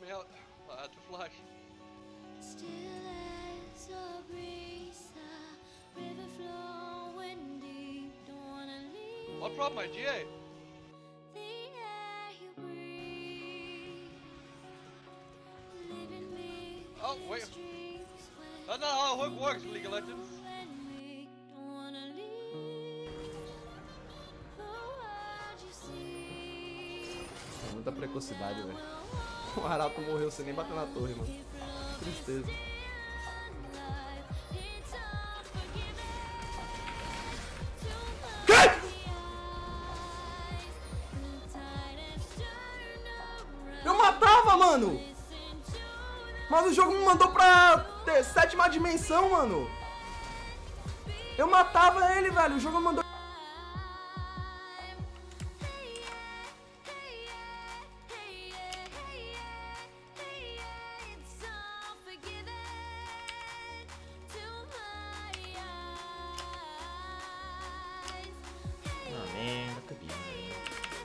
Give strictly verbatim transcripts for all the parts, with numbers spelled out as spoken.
me out. I had to flash. Still as a breeze, a river flowing deep, don't wanna leave. What problem, my G A? The air you breathe, leaving me Oh, in wait. streams That's not how a hook works, League of Legends. when we don't wanna leave. The world you see. Muita precocidade, velho. O Arauto morreu sem nem bater na torre, mano. Tristeza. Eu matava, mano! Mas o jogo me mandou pra ter sétima dimensão, mano. Eu matava ele, velho. O jogo me mandou... Oh man, that could be annoying.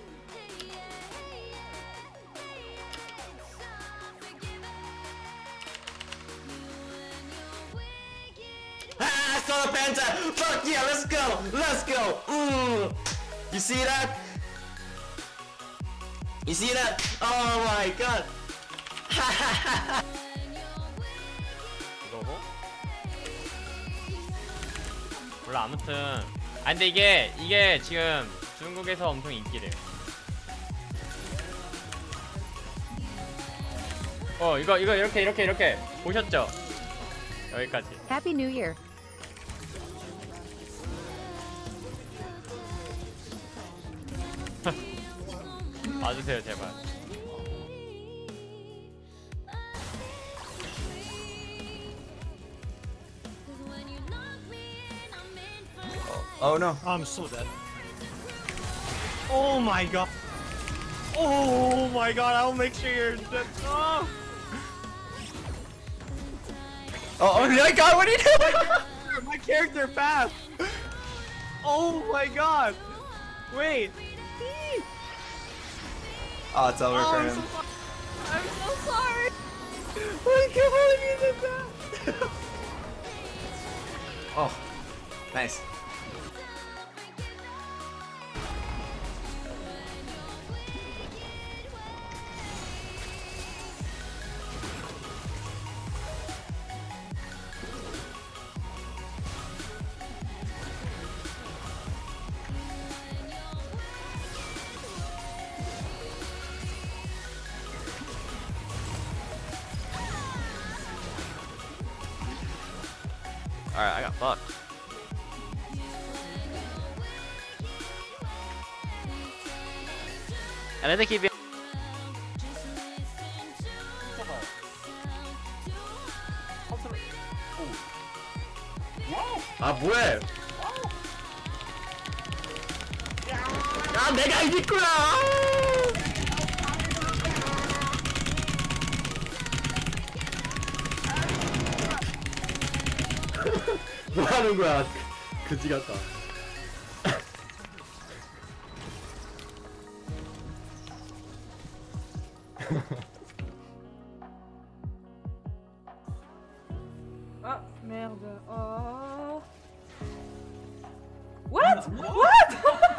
Ah, Solar Panther! Fuck yeah, let's go! Let's go! Mm. You see that? You see that? Oh my god! 이거고? 몰라 아무튼 아 근데 이게 이게 지금 중국에서 엄청 인기래요. 어 이거 이거 이렇게 이렇게 이렇게 보셨죠? 여기까지. Happy New Year. 봐주세요 제발. Oh no. I'm so dead. Oh my god. Oh my god, I'll make sure you're dead. Oh, Oh, oh my god, what are you doing? my character passed. Oh my god. Wait. Oh, it's over Oh, for I'm, him. so fu- I'm so sorry. I can't believe you did that. Oh, nice. Alright, I got fucked. And I think he'd be. 아 뭐해? 야 내가 이길 거야! 뭐 하는 거야? 그지 같다. Ah merde. Oh. What? What?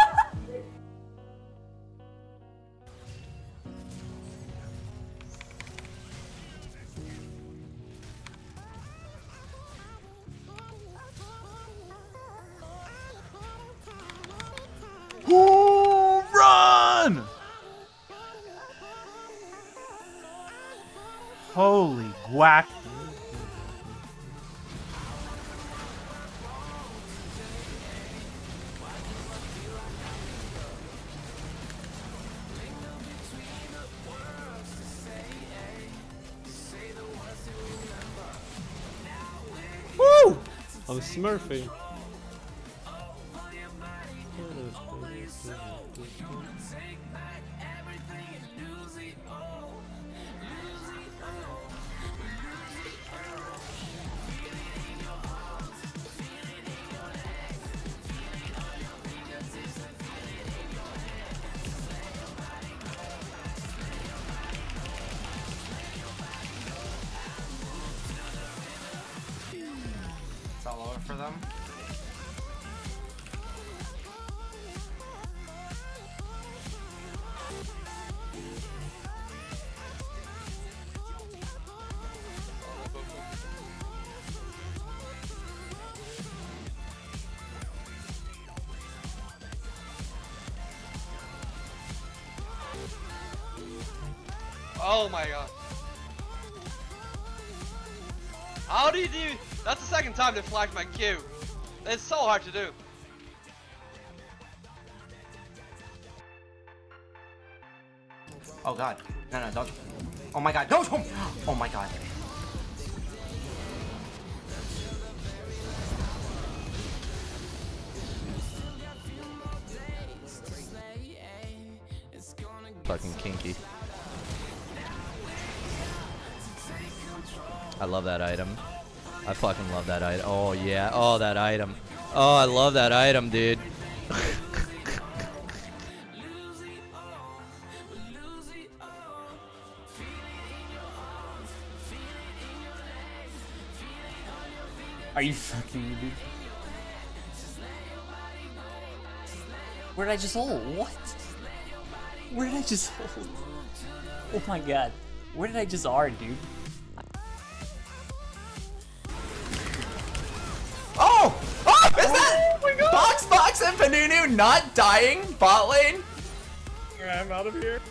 Who run? Holy guac. Woo! I'm smurfing. all over for them. Oh my god. How do you do? That's the second time they flagged my Q. It's so hard to do. Oh god. No, no, don't. Oh my god. No! Oh my god. Fucking kinky. I love that item. I fucking love that item. Oh yeah. Oh, that item. Oh, I love that item, dude. Are you fucking me, dude? Where did I just hold? What? Where did I just hold? Oh my god. Where did I just R, dude? Oh! Oh! Is that oh my God. Box Box and Panunu not dying bot lane? I'm out of here.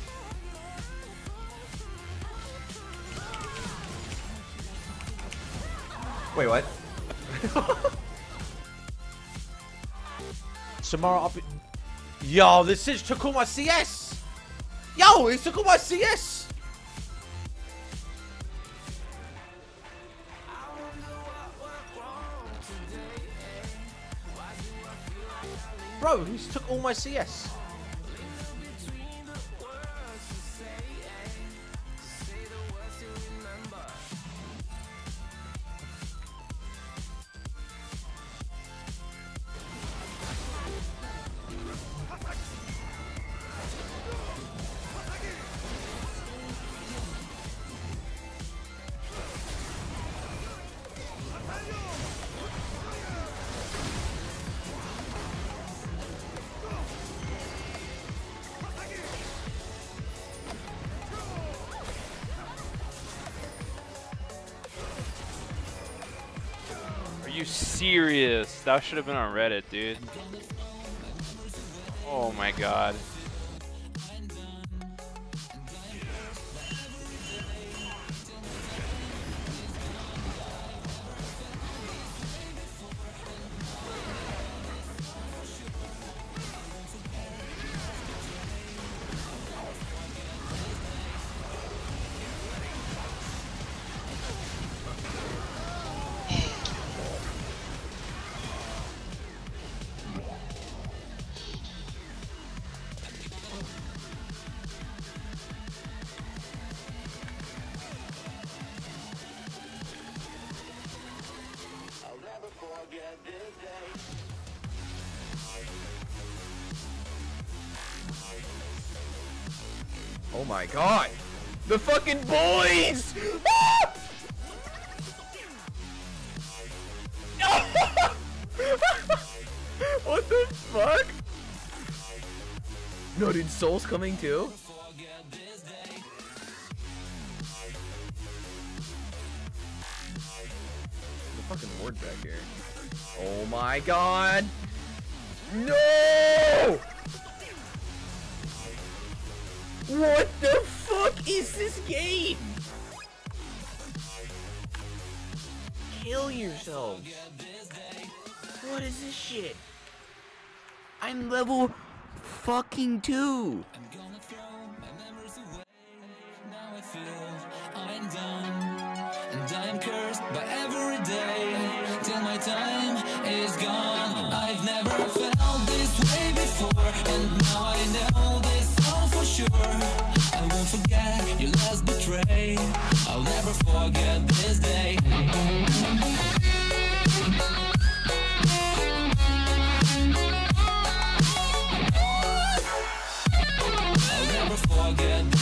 Wait, what? Samara up. Yo, this is took all my C S. Yo, it took all my C S. Bro, he's took all my C S. Are you serious? That should have been on Reddit, dude. Oh my god. Oh my god! The fucking boys! What the fuck? No, dude, Soul's coming too? The fucking ward back here. Oh my god! No! What the fuck is this game? Kill yourselves. What is this shit? I'm level fucking two. I'm done, and I'm cursed by every day till my time is gone. I've never felt this way before, and now I know this all for sure. I won't forget your last betray. I'll never forget this day. I'll never forget